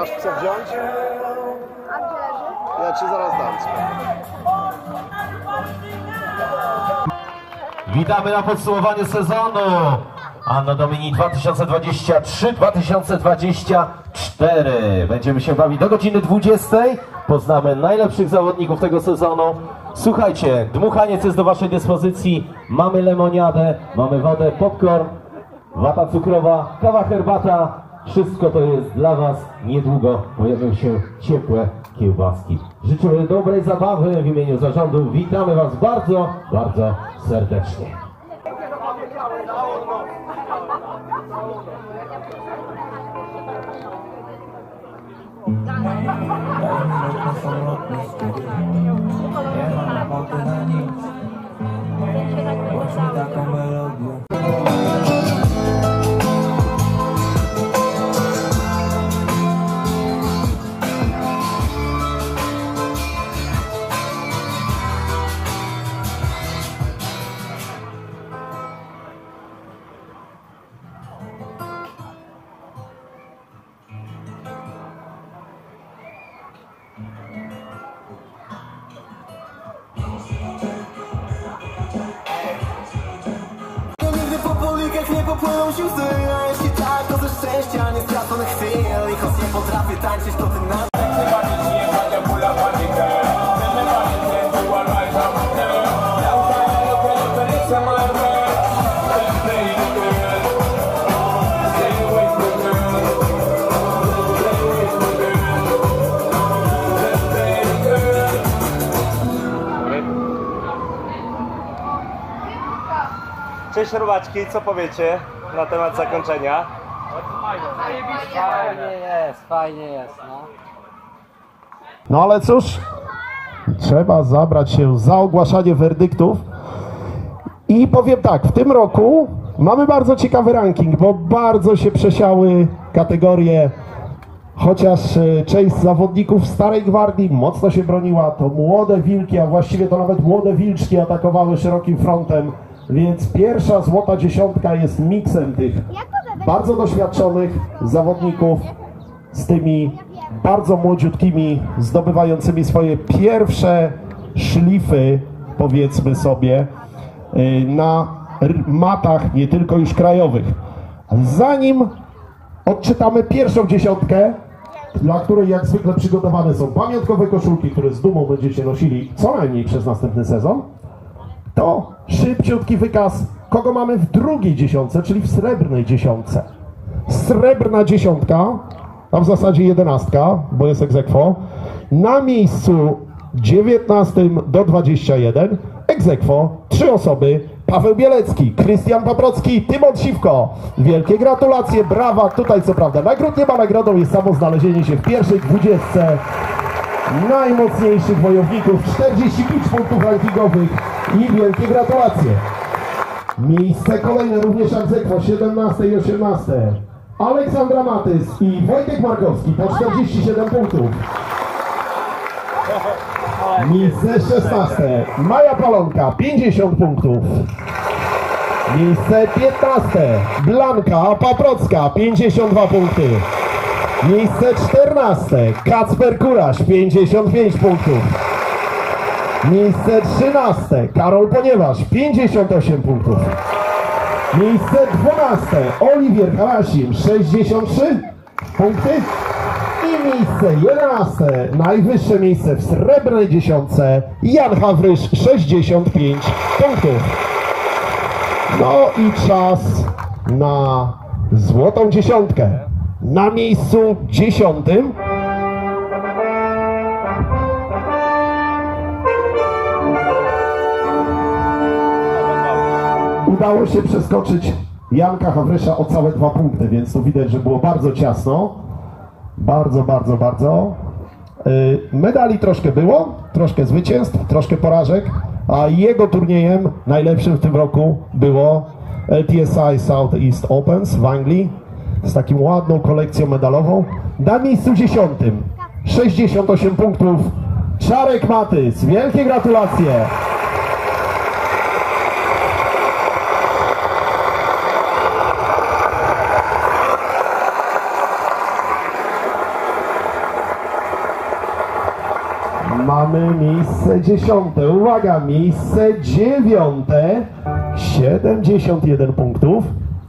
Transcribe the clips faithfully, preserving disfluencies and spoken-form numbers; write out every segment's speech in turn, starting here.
Masz co wziąć? A gdzie leży? Ja ci zaraz dam. Witamy na podsumowaniu sezonu Anno Domini dwa tysiące dwudziesty trzeci dwa tysiące dwudziesty czwarty. Będziemy się bawić do godziny dwudziestej. Poznamy najlepszych zawodników tego sezonu. Słuchajcie, dmuchaniec jest do waszej dyspozycji. Mamy lemoniadę, mamy wodę, popcorn, wata cukrowa, kawa, herbata. Wszystko to jest dla was. Niedługo pojawią się ciepłe kiełbaski. Życzę dobrej zabawy w imieniu zarządu. Witamy was bardzo, bardzo serdecznie. Nie popłyną się łzy, a jeśli tak, to ze szczęścia nie straconych chwil. I choć nie potrafię tańczyć, to ty na... Cześć robaczki, co powiecie na temat zakończenia? Fajnie jest, fajnie jest, no. No ale cóż, trzeba zabrać się za ogłaszanie werdyktów. I powiem tak, w tym roku mamy bardzo ciekawy ranking, bo bardzo się przesiały kategorie. Chociaż część zawodników Starej Gwardii mocno się broniła, to młode wilki, a właściwie to nawet młode wilczki atakowały szerokim frontem. Więc pierwsza złota dziesiątka jest miksem tych bardzo doświadczonych zawodników z tymi bardzo młodziutkimi, zdobywającymi swoje pierwsze szlify, powiedzmy sobie, na matach nie tylko już krajowych. Zanim odczytamy pierwszą dziesiątkę, dla której jak zwykle przygotowane są pamiątkowe koszulki, które z dumą będziecie nosili co najmniej przez następny sezon, to szybciutki wykaz, kogo mamy w drugiej dziesiątce, czyli w srebrnej dziesiątce. Srebrna dziesiątka, a w zasadzie jedenastka, bo jest ex aequo. Na miejscu dziewiętnastym do dwudziestego pierwszego ex aequo trzy osoby: Paweł Bielecki, Krystian Paprocki, Tymon Siwko. Wielkie gratulacje, brawa. Tutaj co prawda nagród nie ma, nagrodą jest samo znalezienie się w pierwszej dwudziestce najmocniejszych wojowników, czterdzieści pięć punktów rankingowych i wielkie gratulacje. Miejsce kolejne również ex aequo, siedemnaste i osiemnaste. Aleksandra Matys i Wojtek Markowski po czterdzieści siedem punktów. Miejsce szesnaste. Maja Palonka, pięćdziesiąt punktów. Miejsce piętnaste. Blanka Paprocka, pięćdziesiąt dwa punkty. Miejsce czternaste. Kacper Kuraś, pięćdziesiąt pięć punktów. Miejsce trzynaste. Karol Ponieważ, pięćdziesiąt osiem punktów. Miejsce dwunaste. Oliwier Harasim, sześćdziesiąt trzy punkty. I miejsce jedenaste. Najwyższe miejsce w srebrnej dziesiątce. Jan Hawrysz, sześćdziesiąt pięć punktów. No i czas na złotą dziesiątkę. Na miejscu dziesiątym udało się przeskoczyć Janka Hawrysza o całe dwa punkty, więc tu widać, że było bardzo ciasno. Bardzo, bardzo, bardzo. Yy, medali troszkę było, troszkę zwycięstw, troszkę porażek, a jego turniejem najlepszym w tym roku było L T S I Southeast Opens w Anglii z taką ładną kolekcją medalową. Na miejscu dziesiątym, sześćdziesiąt osiem punktów, Czarek Matys. Wielkie gratulacje. mamy miejsce dziesiąte. Uwaga, miejsce dziewiąte. siedemdziesiąt jeden punktów.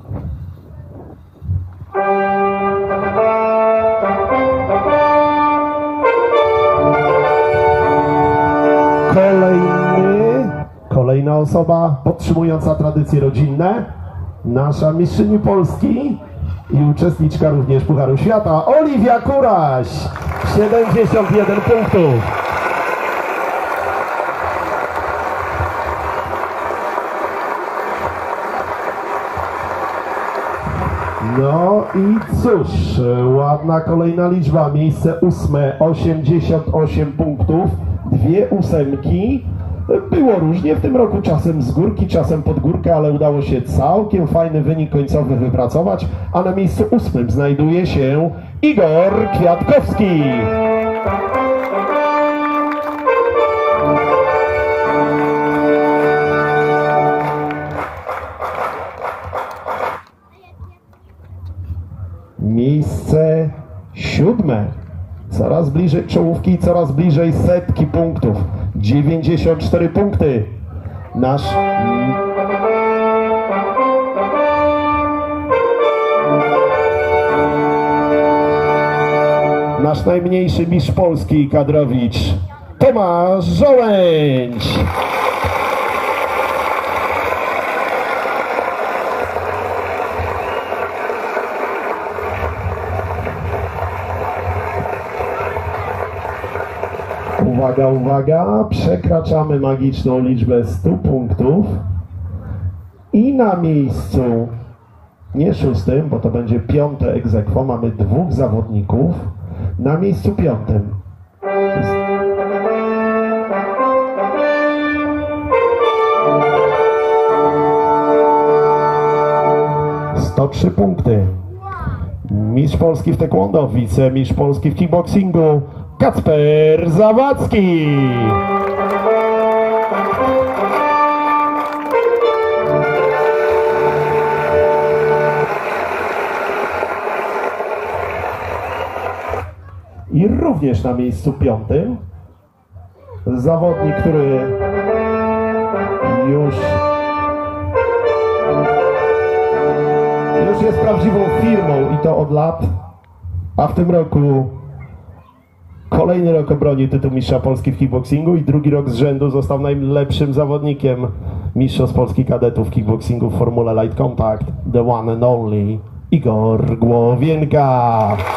Kolejny, kolejna osoba podtrzymująca tradycje rodzinne. Nasza mistrzyni Polski i uczestniczka również Pucharu Świata, Oliwia Kuraś. siedemdziesiąt jeden punktów. No i cóż, ładna kolejna liczba, miejsce ósme, osiemdziesiąt osiem punktów, dwie ósemki. Było różnie w tym roku, czasem z górki, czasem pod górkę, ale udało się całkiem fajny wynik końcowy wypracować, a na miejscu ósmym znajduje się Igor Kwiatkowski. Miejsce siódme. Coraz bliżej czołówki, coraz bliżej setki punktów. dziewięćdziesiąt cztery punkty. Nasz... Nasz najmniejszy mistrz Polski kadrowicz Tomasz Żołędź. Uwaga, uwaga, przekraczamy magiczną liczbę stu punktów i na miejscu, nie szóstym, bo to będzie piąte ex aequo, mamy dwóch zawodników, na miejscu piątym sto trzy punkty. Mistrz Polski w taekwondo, wicemistrz Polski w kickboxingu Kacper Zawadzki. I również na miejscu piątym zawodnik, który już już jest prawdziwą firmą i to od lat, a w tym roku kolejny rok obroni tytuł mistrza Polski w kickboxingu i drugi rok z rzędu został najlepszym zawodnikiem mistrzostw Polski kadetów w kickboxingu w formule Light Contact, the one and only Igor Głowienka.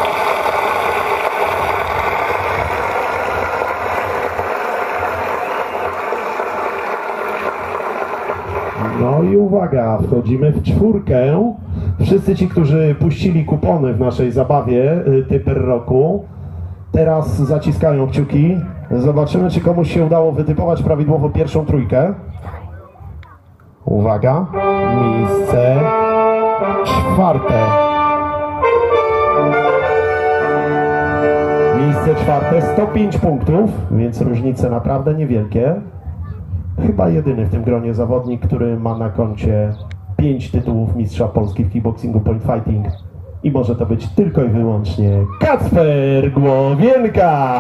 No i uwaga, wchodzimy w czwórkę. Wszyscy ci, którzy puścili kupony w naszej zabawie Typer Roku, teraz zaciskają kciuki. Zobaczymy, czy komuś się udało wytypować prawidłowo pierwszą trójkę. Uwaga, miejsce czwarte. Miejsce czwarte, sto pięć punktów, więc różnice naprawdę niewielkie. Chyba jedyny w tym gronie zawodnik, który ma na koncie pięć tytułów mistrza Polski w kickboxingu point fighting. I może to być tylko i wyłącznie Kacper Głowienka.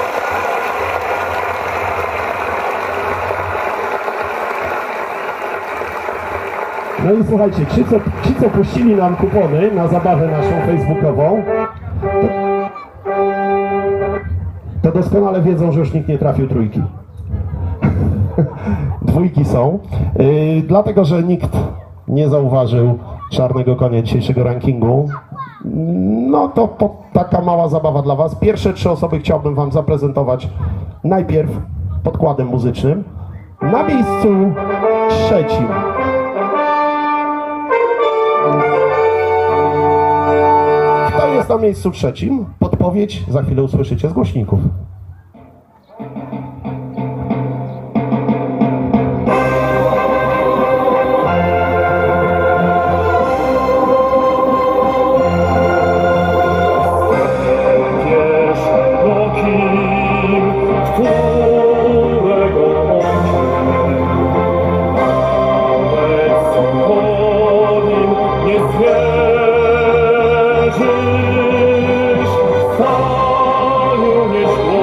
No i słuchajcie, ci co, ci, co puścili nam kupony na zabawę naszą facebookową, to, to doskonale wiedzą, że już nikt nie trafił trójki. Dwójki są, yy, dlatego że nikt nie zauważył czarnego konia dzisiejszego rankingu. No to po, taka mała zabawa dla was. Pierwsze trzy osoby chciałbym wam zaprezentować najpierw podkładem muzycznym. Na miejscu trzecim kto jest na miejscu trzecim? Podpowiedź za chwilę usłyszycie z głośników. Staniu nie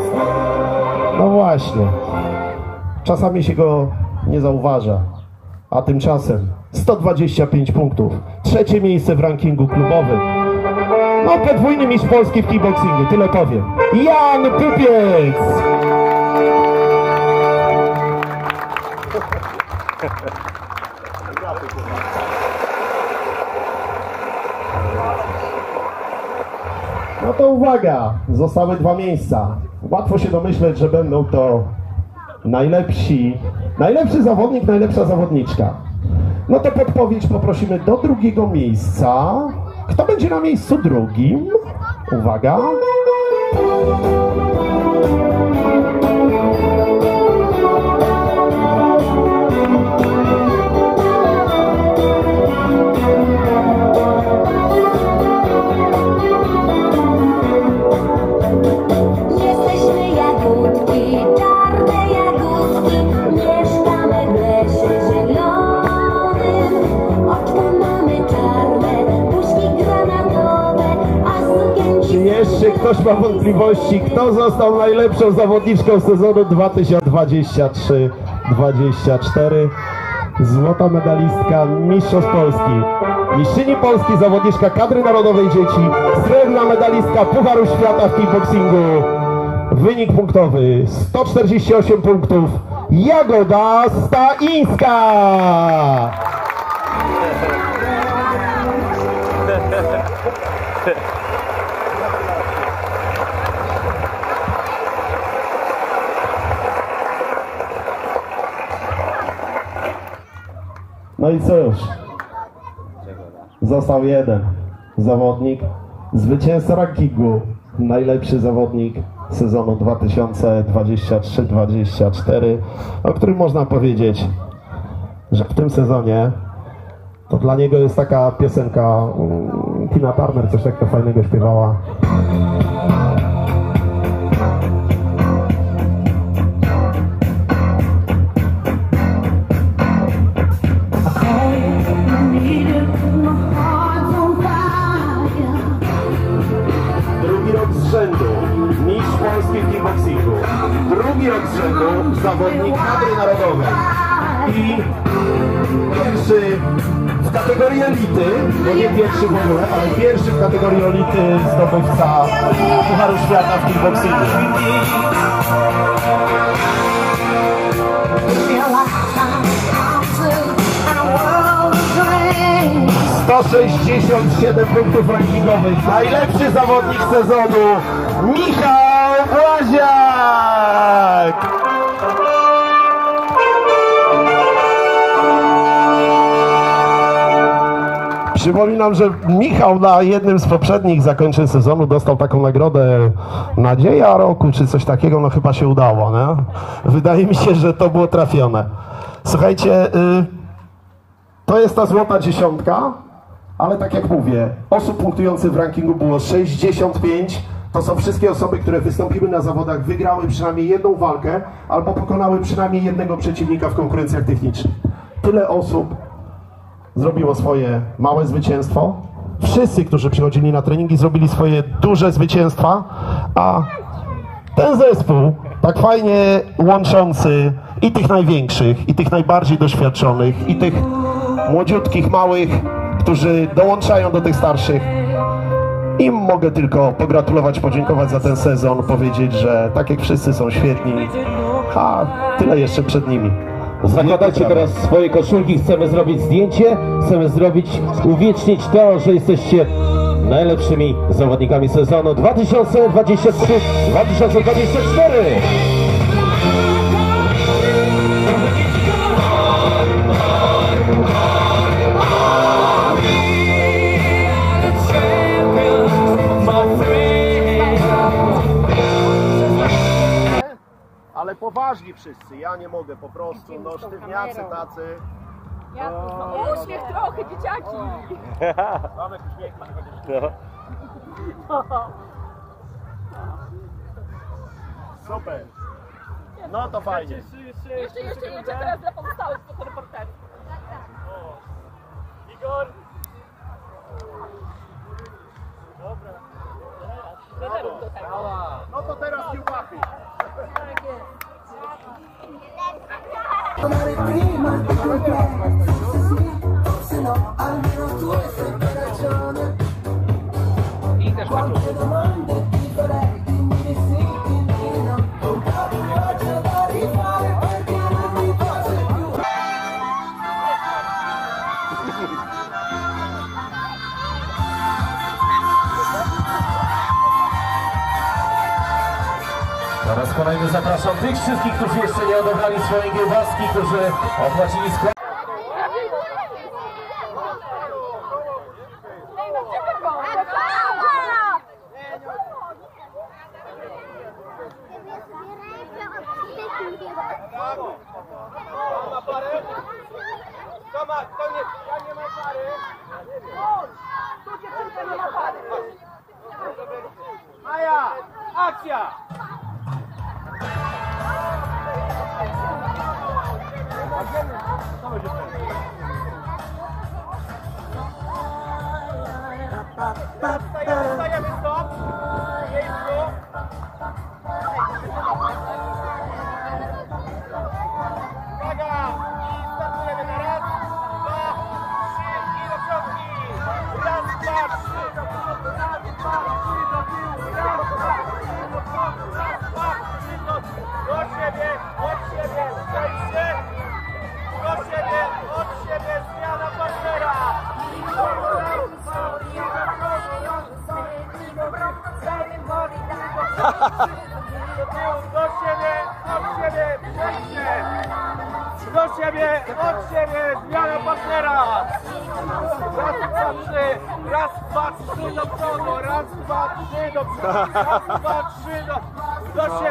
No właśnie. Czasami się go nie zauważa. A tymczasem sto dwadzieścia pięć punktów. Trzecie miejsce w rankingu klubowym. No podwójny mistrz Polski w kickboxingu, tyle powiem. Jan Pupiec! No to uwaga, zostały dwa miejsca. Łatwo się domyśleć, że będą to najlepsi, najlepszy zawodnik, najlepsza zawodniczka. No to podpowiedź poprosimy do drugiego miejsca. Kto będzie na miejscu drugim? Uwaga. Jesteśmy jagódki, czarne jagódki, mieszkamy w lesie zielonym. Oczka mamy czarne, buźki granatowe, a sukienki... Czy jeszcze ktoś ma wątpliwości, kto został najlepszą zawodniczką sezonu dwa tysiące dwudziestego trzeciego dwudziestego czwartego? Złota medalistka Mistrzostw Polski, mistrzyni Polski, zawodniczka kadry narodowej dzieci, srebrna medalistka Pucharu Świata w kickboxingu. Wynik punktowy sto czterdzieści osiem punktów. Jagoda Staińska! No i cóż, został jeden zawodnik, zwycięzca rankingu, najlepszy zawodnik sezonu dwa tysiące dwudziestego trzeciego dwudziestego czwartego, o którym można powiedzieć, że w tym sezonie to dla niego jest taka piosenka, Tina Turner coś takiego fajnego śpiewała. Drugi rok z rzędu mistrz Polski w kickboxingu. Drugi rok z rzędu zawodnik kadry narodowej. I pierwszy w kategorii elity, bo nie pierwszy w ogóle, ale pierwszy w kategorii elity zdobywca Pucharu Świata w kickboxingu. sto sześćdziesiąt siedem punktów rankingowych. Najlepszy zawodnik sezonu Michał Łaziak! Przypominam, że Michał na jednym z poprzednich zakończeń sezonu dostał taką nagrodę Nadzieja Roku, czy coś takiego, no chyba się udało, nie? Wydaje mi się, że to było trafione. Słuchajcie, y, to jest ta złota dziesiątka, ale tak jak mówię, osób punktujących w rankingu było sześćdziesiąt pięć. To są wszystkie osoby, które wystąpiły na zawodach, wygrały przynajmniej jedną walkę albo pokonały przynajmniej jednego przeciwnika w konkurencjach technicznych. Tyle osób zrobiło swoje małe zwycięstwo. Wszyscy, którzy przychodzili na treningi, zrobili swoje duże zwycięstwa, a ten zespół, tak fajnie łączący i tych największych, i tych najbardziej doświadczonych, i tych młodziutkich, małych, którzy dołączają do tych starszych, im mogę tylko pogratulować, podziękować za ten sezon, powiedzieć, że tak jak wszyscy są świetni, a tyle jeszcze przed nimi. Zakładacie teraz swoje koszulki, chcemy zrobić zdjęcie, chcemy zrobić, uwiecznić to, że jesteście najlepszymi zawodnikami sezonu dwa tysiące dwudziestego trzeciego dwa tysiące dwudziestego czwartego. Ale poważni wszyscy, ja nie mogę po prostu, no sztywniacy tacy. Ja, no, uśmiech trochę, dzieciaki! Mamy uśmiech, No. Super. No to fajnie. Jeszcze, jeszcze, jeszcze teraz dla pozostałych fotoreporterów. Igor! Trenerów do tego. No to teraz kiełbachy. prima di te. Sì, forse no, almeno tu sei per ragione. Quante domande ti farei, dimmi di sì, dimmi di no. Un po' di viaggio da rifare perché non mi piace più. Po raz kolejny zapraszam tych wszystkich, którzy jeszcze nie odebrali swojej kiełbaski, którzy opłacili skład. Tomasz, to nie, ja nie ma pary. Tu dziewczynka nie ma pary. Maja, akcja! Stajemy, stajemy, stop! Miejscu! Uwaga! I startujemy na raz, dwa, trzy i do przodki! Raz, dwa, trzy do przodu, raz, dwa, trzy do tyłu, raz, dwa, trzy do przodu, raz, dwa, trzy do tyłu, do siebie, od siebie, przejście, do siebie, od siebie, zmiana partnera! Do siebie, od siebie, przejście! Do siebie, od siebie, zmiana partnera! Raz, dwa, trzy, raz, dwa, trzy do przodu, raz, dwa, trzy do przodu, raz, dwa, trzy do, do siebie!